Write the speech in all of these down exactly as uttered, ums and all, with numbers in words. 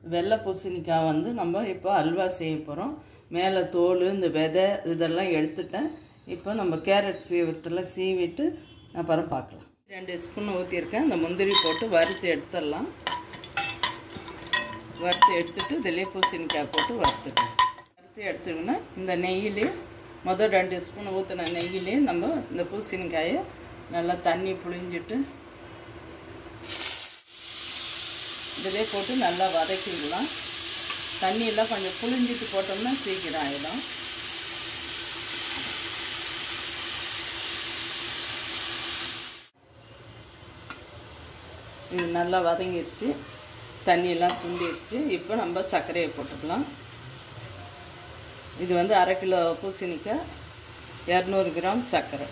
வெள்ளை பூசணிக்காய் வந்து நம்ம இப்போ அல்வா செய்ய போகிறோம். மேலே தோல் இந்த விதை இதெல்லாம் எடுத்துட்டேன். இப்போ நம்ம கேரட் சீவத்தில் சீவிட்டு அப்புறம் பார்க்கலாம். ரெண்டு ஸ்பூன் ஊற்றிருக்கேன். இந்த முந்திரி போட்டு வறுத்து எடுத்துடலாம். வறுத்து எடுத்துட்டு இதிலே பூசணிக்காய் போட்டு வறுத்துக்கலாம். வறுத்து எடுத்துக்கினா இந்த நெய்யிலே முதல் ரெண்டு ஸ்பூன் ஊற்றின நெய்யிலே நம்ம இந்த பூசணிக்காயை நல்லா தண்ணி புழிஞ்சிட்டு இதிலே போட்டு நல்லா வதக்கிடலாம். தண்ணியெல்லாம் கொஞ்சம் புழிஞ்சிட்டு போட்டோம்னா சீக்கிரம் ஆகிடும். இது நல்லா வதங்கிடுச்சு, தண்ணியெல்லாம் சுண்டிடுச்சு. இப்போ நம்ம சர்க்கரையை போட்டுக்கலாம். இது வந்து அரை கிலோ பூசணிக்காய், இரநூறு கிராம் சர்க்கரை.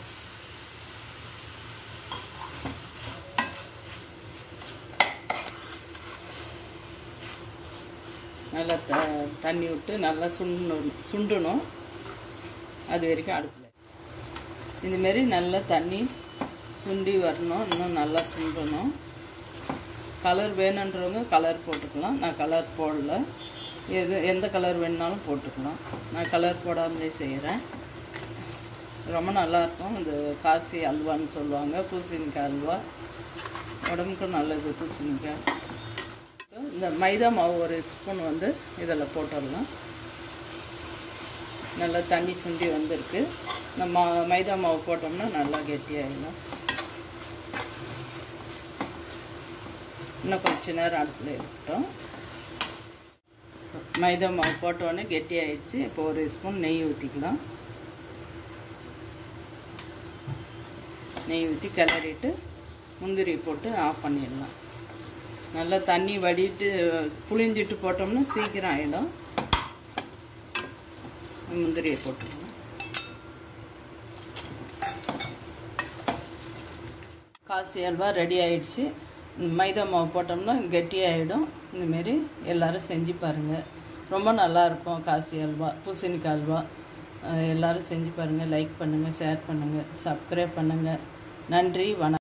நல்லா த தண்ணி விட்டு நல்லா சுண்டணும் சுண்டணும் அது வரைக்கும் அடுப்பில். இதுமாரி நல்லா தண்ணி சுண்டி வரணும், இன்னும் நல்லா சுண்டணும். கலர் வேணுன்றவங்க கலர் போட்டுக்கலாம். நான் கலர் போடல. எது எந்த கலர் வேணுனாலும் போட்டுக்கலாம். நான் கலர் போடாமலே செய்கிறேன். ரொம்ப நல்லாயிருக்கும். இந்த காசி அல்வான்னு சொல்லுவாங்க. பூசணிக்காய் அல்வா உடம்புக்கும் நல்லது பூசணிக்காய். இந்த மைதா மாவு ஒரு ஸ்பூன் வந்து இதில் போட்டுடலாம். நல்லா தண்ணி சுண்டி வந்திருக்கு. இந்த மா மைதா மாவு போட்டோம்னா நல்லா கெட்டியாகிடும். இன்னும் கொஞ்ச நேரம் அடுப்பில் இருக்கட்டும். மைதா மாவு போட்டோடனே கெட்டி ஆயிடுச்சு. இப்போ ஒரு ஸ்பூன் நெய் ஊற்றிக்கலாம். நெய் ஊற்றி கிளறிட்டு முந்திரி போட்டு ஆஃப் பண்ணிடலாம். நல்லா தண்ணி வடிட்டு புளிஞ்சிட்டு போட்டோம்னா சீக்கிரம் ஆகிடும். முந்திரியை போட்டுக்கலாம். காசி அல்வா ரெடி ஆகிடுச்சு. மைதா மாவு போட்டோம்னா கெட்டியாகிடும். இந்தமாரி எல்லோரும் செஞ்சு பாருங்கள். ரொம்ப நல்லாயிருக்கும் காசி அல்வா, பூசணிக்காய் அல்வா. எல்லோரும் செஞ்சு பாருங்கள். லைக் பண்ணுங்கள், ஷேர் பண்ணுங்கள், சப்ஸ்கிரைப் பண்ணுங்கள். நன்றி, வணக்கம்.